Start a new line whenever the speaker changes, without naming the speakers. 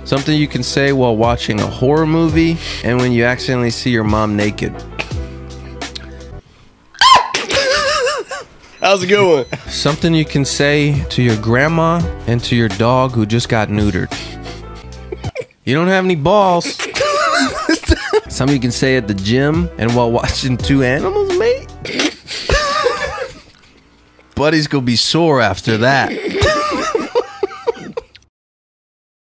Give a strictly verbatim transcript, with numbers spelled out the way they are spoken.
Something you can say while watching a horror movie and when you accidentally see your mom naked.
That was a good one.
Something you can say to your grandma and to your dog who just got neutered. You don't have any balls. Something you can say at the gym and while watching two animals mate. Buddy's gonna be sore after that.